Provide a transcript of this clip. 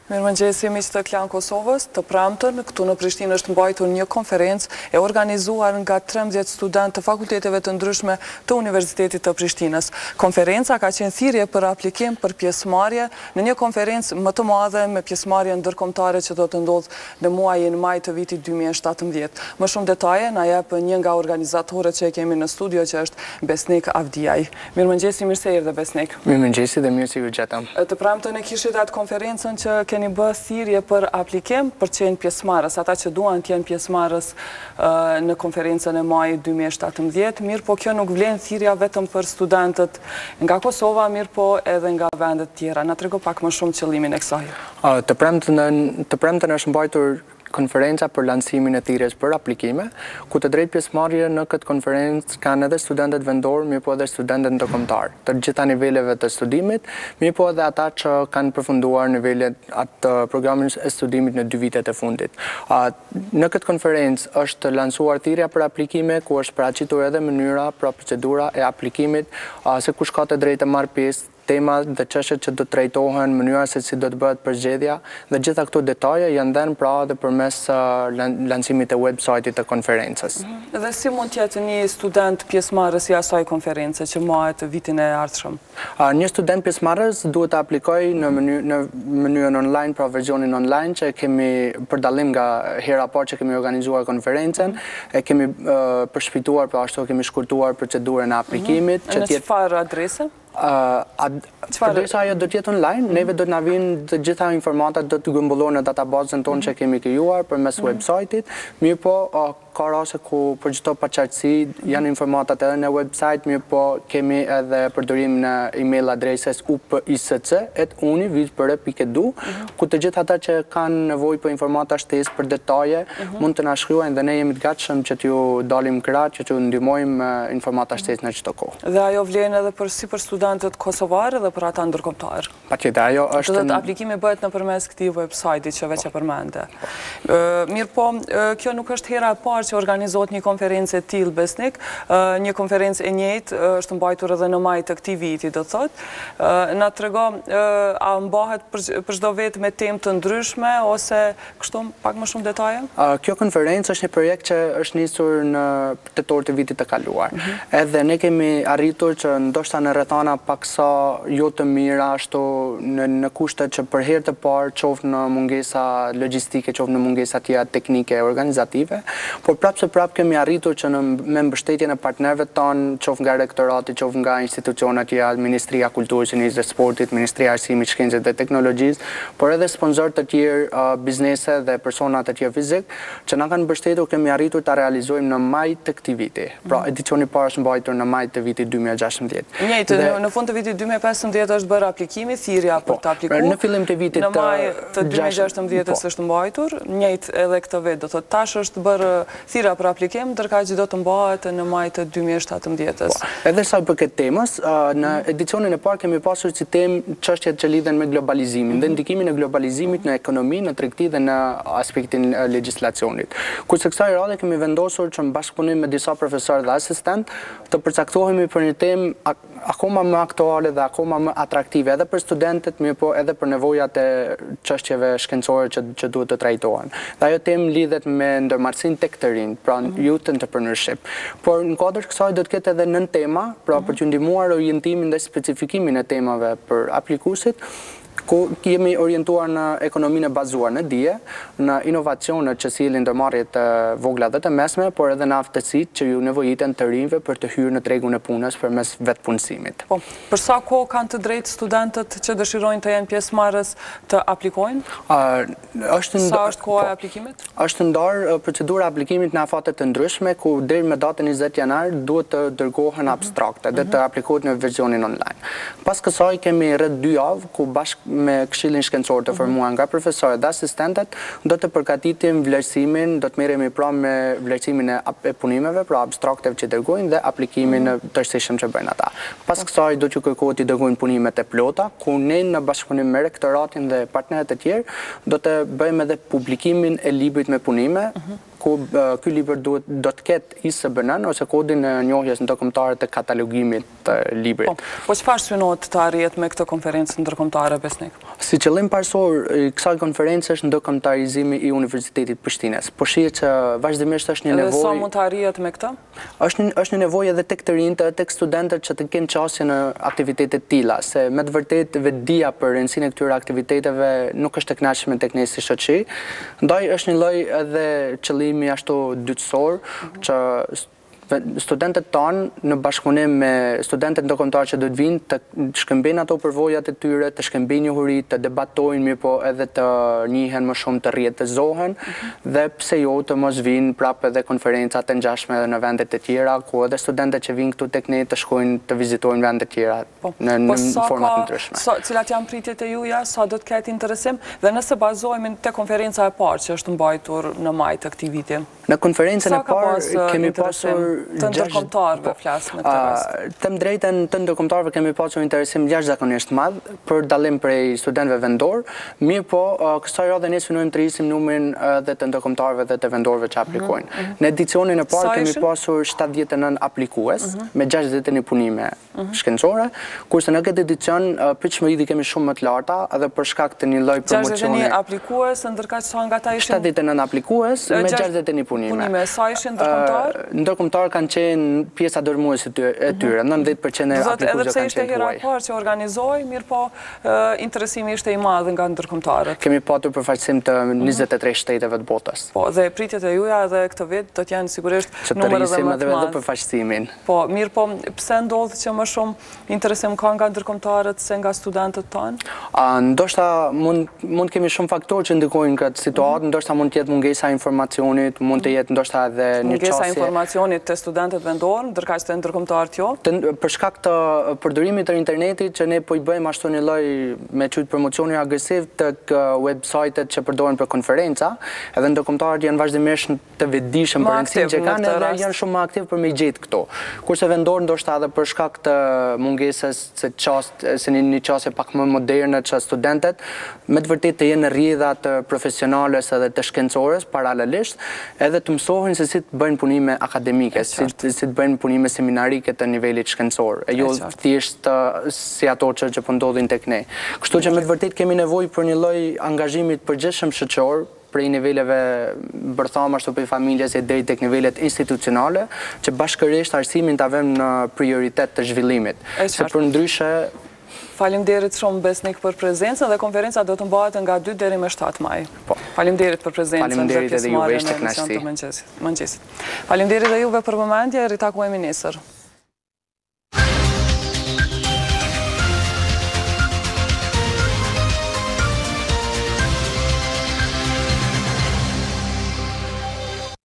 Mirëmëngjesi miq të Klan Kosovës, të premtën këtu në Prishtinë është mbajtur një konferencë e organizuar nga 13 studentë të fakulteteve të ndryshme të Universitetit të Prishtinës. Konferenca ka qenë thirrje për aplikim për pjesëmarrje në një konferencë më të madhe me pjesëmarrje ndërkombëtare që do të ndodhë në muajin maj të vitit 2017. Më shumë detaje na jep një nga organizatorët që e kemi në studio, që është Besnik Avdiaj. Mirëmëngjesi, mirë se erdhe Besnik. Mirëmëngjesi dhe mirë se ju gjetëm. Të premtën e kishit atë konferencën që keni bë thirrje për aplikim për të qenë pjesëmarrës, ata që duan të jenë pjesëmarrës në konferencën e majit 2017, mirë po kjo nuk vlen thirrja vetëm për studentët nga Kosova, mirë po edhe nga vendet tjera. Na trego pak më shumë qëllimin e kësaj. Të premtën është mbajtur konferenca për lancimin e thirrjes për aplikime, ku të drejtë pjesëmarrje në këtë konferencë kanë edhe studentët vendor, mirë po edhe studentët ndërkombëtar, të gjitha niveleve të studimit, mirë po edhe ata që kanë përfunduar nivelet atë programin e studimit në 2 vitet e fundit. Në këtë konferencë është lancuar thirrja për aplikime, ku është paraqitur edhe mënyra, pra procedura e aplikimit, se kush ka të drejtë të marrë pjesë, tema dhe çështjet që do të trajtohen, mënyra se si do të bëhet përzgjedhja, dhe gjitha këto detaje janë dhënë pra edhe përmes lancimit të website-it të konferencës. Dhe si mund të jetë një student pjesëmarrës i asaj konference që mahet vitin e ardhshëm? Një student pjesëmarrës duhet të aplikojë në mënyrën online, pra versionin online që kemi për dallim nga hera parë që kemi organizuar konferencën, e kemi përshpejtuar, pra ashtu kemi shkurtuar procedurën e aplikimit. Në çfarë adrese? Përderisa ajo do të jetë online, neve do të na vinë të gjitha informatat, do të grumbullohen në databazën tonë që kemi krijuar përmes website-it, mirë po ka raste ku për çdo paqartësi janë informatat edhe në website, mirë po kemi edhe përdorimin e email adresës upis@uni.edu, ku të gjithë ata që kanë nevojë për informata shtesë për detaje mund të na shkruajnë dhe ne jemi të gatshëm që t'ju dalim krah, që t'ju ndihmojmë informata shtesë në çdo kohë. Dhe ajo vlen edhe për studentët kosovarë dhe për ata ndërkombëtar. Patjetër, ajo është. Do të aplikimi bëhet nëpërmes këtij website-i që veç e përmende. Mirë po, kjo nuk është hera e parë që organizohet një konferencë e tillë, Besnik. Një konferencë e njëjtë është mbajtur edhe në maj të këtij viti, do thotë. Na trego, a mbahet për çdo vit me temë të ndryshme ose kështu pak më shumë detaje? Kjo konferencë është një projekt që është nisur në tetor të vitit të kaluar. Edhe ne kemi arritur që ndoshta në rrethana paksa jo të mira, ashtu në kushtet që për herë të parë qoftë në mungesa logjistike, qoftë në mungesa tjera teknike organizative, por prapë se prapë kemi arritur që me mbështetjen e partnerëve tanë, qoftë nga rektorati, qoftë nga institucionet tjera, Ministria e Kulturës, dhe Sportit, Ministria e Arsimit, Shkencës dhe Teknologjisë, por edhe sponsorë të tjerë, biznese dhe persona të tjerë fizik, që na kanë mbështetur, kemi arritur ta realizojmë në maj të këtij viti. Pra edicioni i parë është mbajtur në maj të vitit 2016. Në fund të vitit 2015 është bërë aplikimi, thirrja për të aplikuar. Në fillim të vitit në maj të 2016 është mbajtur, njëjtë edhe këtë vit, do thotë tash është bërë thirrja për aplikim, ndërkaq që do të mbahet në maj të 2017. Edhe sa i përket temës, në edicionin e parë kemi pasur si temë çështjet që lidhen me globalizimin dhe ndikimin e globalizimit në ekonomi, në tregti dhe në aspektin e legjislacionit. Kurse kësaj radhe kemi vendosur që në bashkëpunim me disa profesorë dhe asistent të përcaktohemi për një temë akoma më aktuale dhe akoma më atraktive edhe për studentët, mirë po edhe për nevojat e çështjeve shkencore që duhet të trajtohen. Dhe ajo temë lidhet me ndërmarrësinë tek të rinj, pra youth entrepreneurship. Por në kuadër të kësaj do të ketë edhe 9 tema, pra për t'ju ndihmuar orientimin dhe specifikimin e temave për aplikuesit, ku jemi orientuar në ekonominë e bazuar në dije, në inovacionet që sillen ndërmarrjet të vogla dhe të mesme, por edhe në aftësitë që ju nevojiten të rinjve për të hyrë në tregun e punës përmes vetpunësimit. Po, për sa kohë kanë të drejtë studentët që dëshirojnë të jenë pjesëmarrës të aplikojnë? Sa është koha e aplikimit? Është ndarë procedura e aplikimit në afate të ndryshme, ku deri me datën 20 janar duhet të dërgohen abstrakte dhe të aplikohet në versionin online. Pas kësaj kemi rreth 2 javë ku bashkë me këshillin shkencor të formuar nga profesorët dhe asistentet, do të përgatitim vlerësimin, do të merremi pra me vlerësimin e punimeve, pra abstrakteve që dërgojnë dhe aplikimin në tërësishëm që bëjnë ata. Pas kësaj do t'ju kërkohet të dërgojnë punimet e plota, ku ne në bashkëpunim me rektoratin dhe partnerët e tjerë do të bëjmë edhe publikimin e librit me punime, ku ky libër do të ketë ISBN ose kodin e njohjes ndërkombëtare të katalogimit të librit. Po çfarë synohet të arrihet me këtë konferencë ndërkombëtare, Besnik? Si qëllim parësor i kësaj konferencë është ndërkombëtarizimi i Universitetit Prishtinës. Po shihet që vazhdimisht është një nevojë. Edhe sa mund të arrihet me këtë? Është një nevojë edhe tek të rinjtë, tek studentët që të kenë qasje në aktivitete të tilla, se me të vërtetë vetdia për rëndësinë e këtyre aktiviteteve nuk është e kënaqshme tek ne si shoqëri. Ndaj është një lloj edhe qëllimi ashtu dytësor që studentët tanë në bashkëpunim me studentët ndërkombëtar që do të vinë të shkëmbejnë ato përvojat e tyre, të shkëmbejnë njohuri, të debatojnë, mirë po edhe të njihen më shumë, të rrjetëzohen dhe pse jo të mos vinë prapë edhe konferenca të ngjashme në vende të tjera, ku edhe studentët që vinë këtu tek ne të shkojnë të vizitojnë vende të tjera në forma të ndryshme. Cilat janë pritjet e juaja, sa do të ketë interesim dhe nëse bazohemi te konferenca e parë që është mbajtur në maj të këtij viti? Në konferencën e parë kemi pasur të ndërkombëtarëve flas në këtë rast. Them drejtën, të ndërkombëtarëve kemi pasur interesim jashtëzakonisht madh për dallim prej studentëve vendor, mirë po kësaj radhe ne synojmë të rrisim numrin edhe të ndërkombëtarëve dhe të vendorëve që aplikojnë. Në edicionin e parë kemi pasur 79 aplikues me 61 punime shkencore, kurse në këtë edicion pritshmëritë kemi shumë më të larta edhe për shkak të një lloj promocioni. 61 aplikues, ndërkaq sa nga ata ishin 79 aplikues me 61 punime. Sa ishin ndërkombëtar? Ndërkombëtar kanë qenë pjesa dërmuese e tyre, 90% e aplikuesve kanë qenë Edhe pse ishte hera e parë që organizoi, mirë po interesimi ishte i madh nga ndërkombëtarët. Kemi patur përfaqësim të 23 shteteve të botës. Po, dhe pritjet e juaja edhe këtë vit do të janë sigurisht numër edhe më të madh. Edhe përfaqësimin. Po, mirë po, pse ndodh që më shumë interesim ka nga ndërkombëtarët se nga studentët tanë? Ndoshta mund kemi shumë faktorë që ndikojnë këtë situatë, ndoshta mund të jetë mungesa e informacionit, mund të jetë ndoshta edhe një çështje mungesa e informacionit të studentët vendor, ndërkaq të ndërkombëtarët jo. Për shkak të përdorimit të internetit që ne po i bëjmë ashtu një lloj me çujt promocioni agresiv tek websajtet që përdoren për konferenca, edhe ndërkombëtarët janë vazhdimisht të vetëdijshëm për rëndësinë që kanë dhe janë shumë më aktiv për me gjetë këto. Kurse vendor ndoshta edhe për shkak të mungesës se një çështje pak më moderne që studentët me të vërtetë të jenë në rrjedha të profesionales edhe të shkencores paralelisht, edhe të mësohen se si të bëjnë punime akademike, si të bëjnë punime seminarike të nivelit shkencor, e jo thjesht si ato që po ndodhin tek ne. Kështu që me të vërtetë kemi nevojë për një lloj angazhimi të përgjithshëm shoqëror prej niveleve bërthama ashtu prej familjes e deri tek nivelet institucionale, që bashkërisht arsimin ta vëmë në prioritet të zhvillimit. Se përndryshe Faleminderit shumë Besnik për prezencën dhe konferenca do të mbahet nga 2 deri më 7 maj. Faleminderit për prezencën dhe pjesëmarrjen në emision të mëngjesit. Faleminderit edhe juve për vëmendje, ritakuhemi nesër.